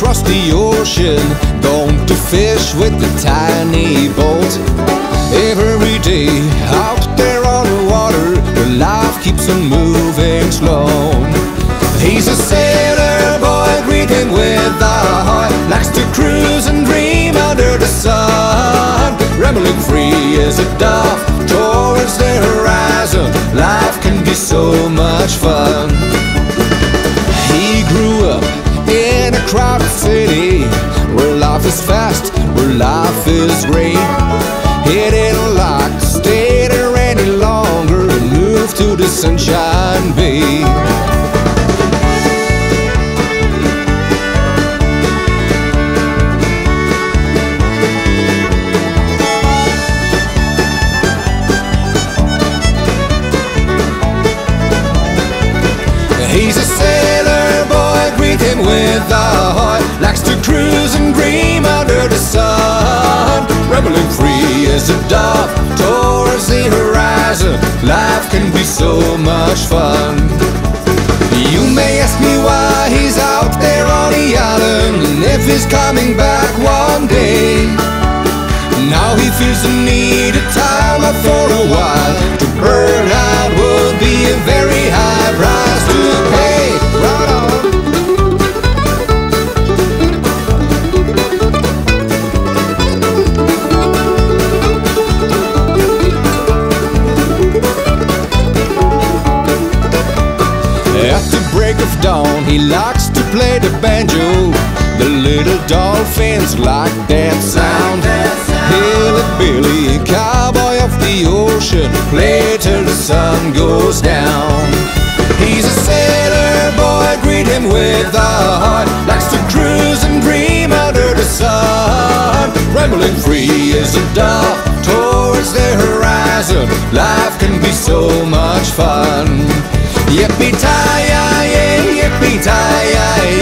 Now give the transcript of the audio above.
across the ocean, going to fish with the tiny boat. Every day out there on the water, where life keeps on moving slow. He's a sailor boy, greet him with a heart, likes to cruise and dream under the sun. Rambling free as a dove towards the horizon, life can be so much fun. He grew up in a crowded city, where life is fast, where life is great. He didn't like to stay there any longer and moved to the Sunshine Bay. He's a sailor boy, greet him with a heart, likes to cruise and dream under the sun. Rambling free as a dove towards the horizon, life can be so much fun. You may ask me why he's out there on the island, and if he's coming back one day. Now he feels the need of time out for a while. To burn out would be a very high price to pay. Right on. At the break of dawn, he likes to play the banjo. The little dolphins like that sound. Hillbilly, cowboy of the ocean, play till the sun goes down. He's a sailor boy, greet him with a heart, likes to cruise and dream under the sun. Rambling free as a dove towards the horizon, life can be so much fun. Yippee-ti-yi-yi, yippee-ti-yi-yi.